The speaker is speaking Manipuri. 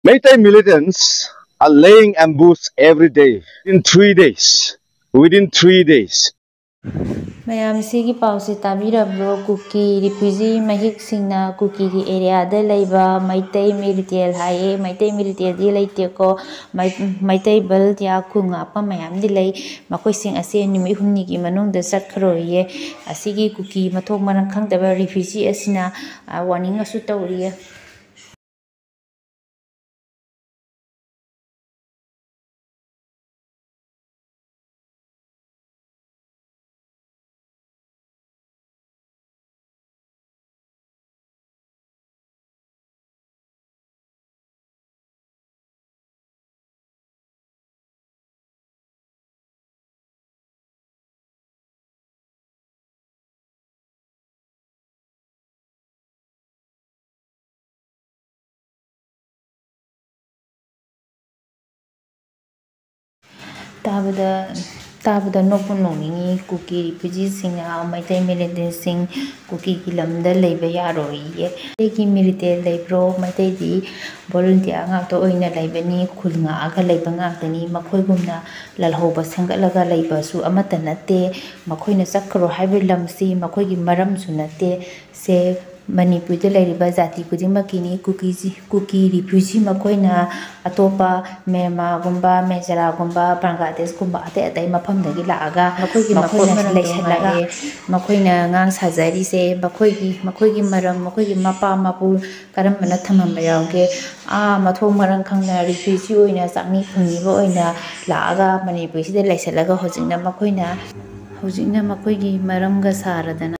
Meiteida militants are laying ambush every day. In 3 days, within 3 days. Mayam sigi pausi tabirabro Kuki refugee mahik singna Kuki ki area de laiba Meitei militial haye Meitei militial di laite ko Meitei bal dia kunga pa mayam di lay makoi sing ase numi humni ki manungda satkaro ye asigi Kuki mathok marang khangdaba refugee asina warning asu tawriye. Tabada nokpu nongingi Kuki refugee singa Meitei military sing Kuki ki lamda leiba yaroiye. Meitei military leibro Meitei di volunteer ngakto oina leibani khul nga aga leiba ngaktani makhoi gumna lalhoba sengatlaga leiba su amata natte makhoina sakkaro haiba lamsi makhoi gi maram su natte se Manipur de lairiba jati kudingmakini Kuki refugee makoina atopa Myanmar gumba Machal gumba Bangladesh gumba atai mafamdagi laaga makoina leisalaga makoina ngang sajari se makoigi maram makoigi mapa mapu karambana thamamba yauge mathok marang khangna refugee oina sakni khungniba oina laaga Manipur sida leisalaga hojingna makoigi maramga saradana